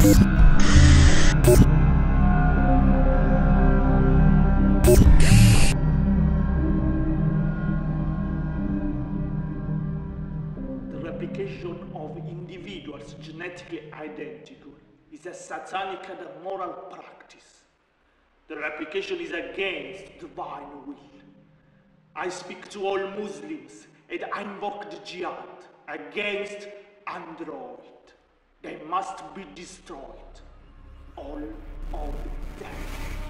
replication of individuals genetically identical is a satanic and immoral practice. The replication is against divine will. I speak to all Muslims and I invoke the jihad against android. They must be destroyed. All of them.